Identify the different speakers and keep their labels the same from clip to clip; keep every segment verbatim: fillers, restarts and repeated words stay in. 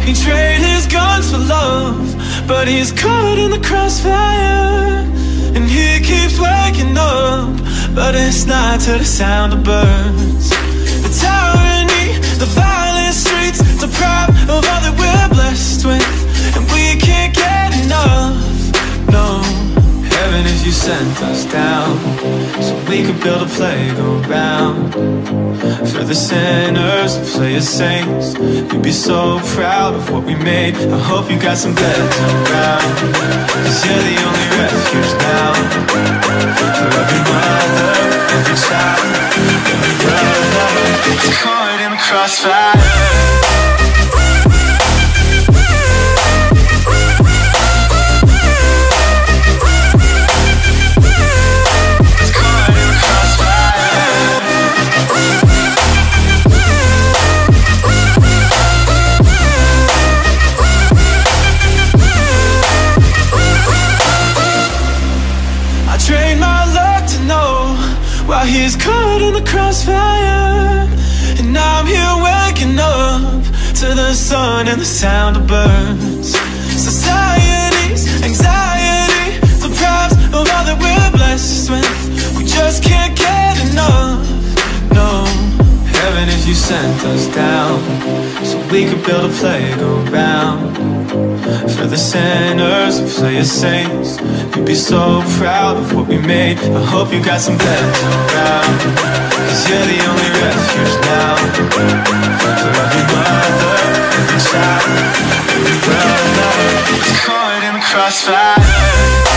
Speaker 1: He traded his guns for love, but he's caught in the crossfire. And he keeps waking up, but it's not to the sound of birds. The tyranny, the violent streets, deprived of all that we're blessed with, and we can't get enough, no. Heaven if you sent us down, so we could build a playground for the sinners to play as saints. You'd be so proud of what we made. I hope you got some beds around, cause you're the only refuge now. For every mother, every child, every brother caught in the crossfire. While he's caught in the crossfire, and I'm here waking up to the sun and the sound of birds. Society's anxiety deprives of all that we're blessed with. We just can't get enough, no. Heaven if you sent us down, so we could build a playground for the sinners who play as saints. You'd be so proud of what we made. I hope you got some beds around, cause you're the only refuge now. For every mother, every child, every brother caught in the crossfire.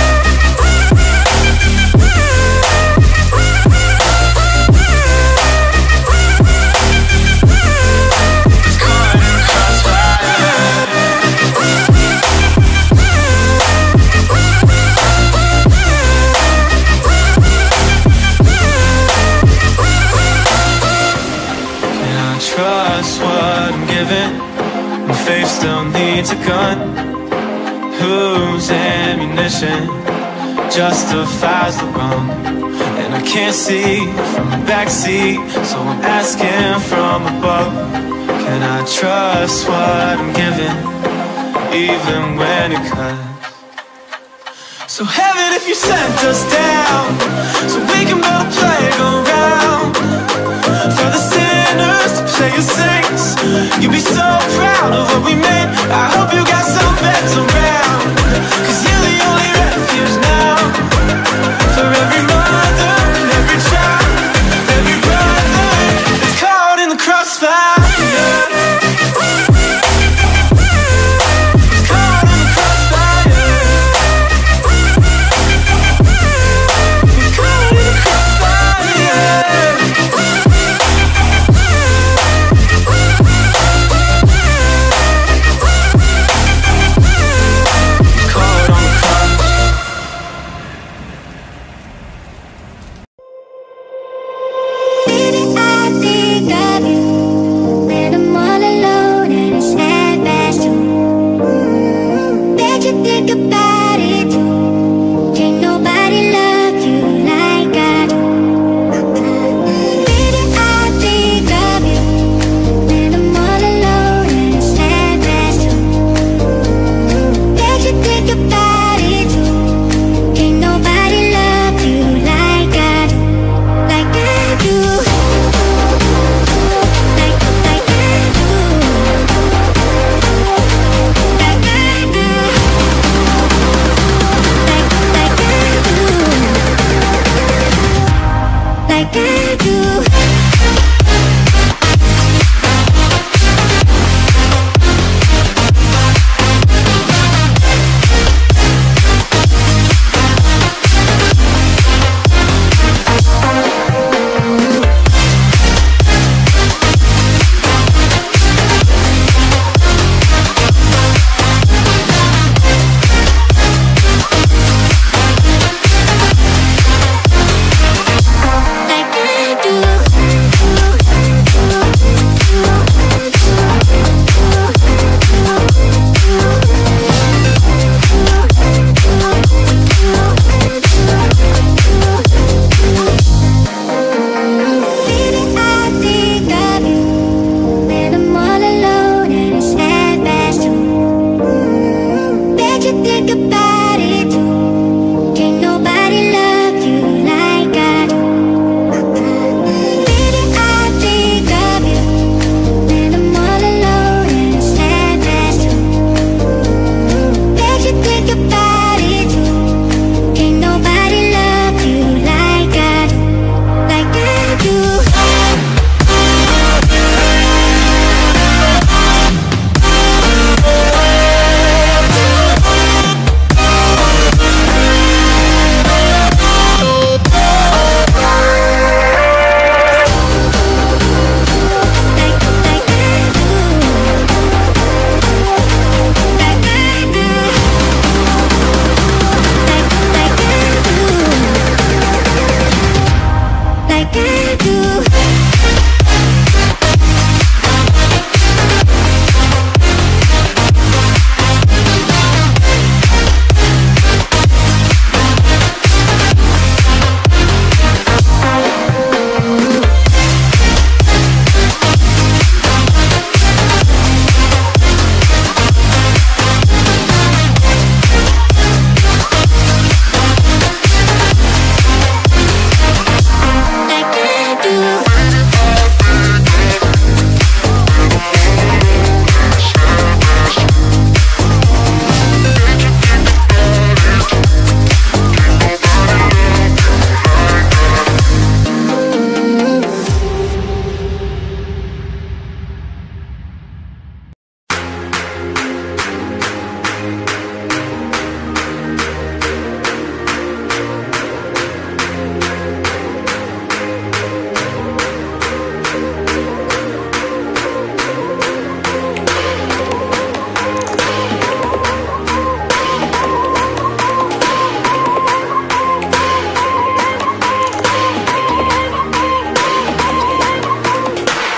Speaker 1: Trust what I'm giving, and faith still needs a gun. Whose ammunition justifies the wrong? And I can't see from the backseat, so I'm asking from above. Can I trust what I'm giving, even when it cuts? So heaven if you sent us down, so we can build a playground for the sinners to play as saints. You'd be so proud of what we made. I hope you got some beds around, cause you're the only refuge now. For every mother, every child, every brother that's caught in the crossfire.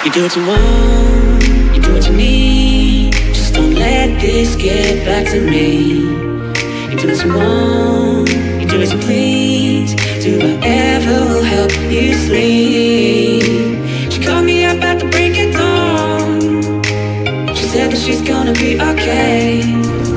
Speaker 2: You do what you want, you do what you need. Just don't let this get back to me. You do what you want, you do as you please. Do whatever will help you sleep. She called me up at the break of dawn. She said that she's gonna be okay.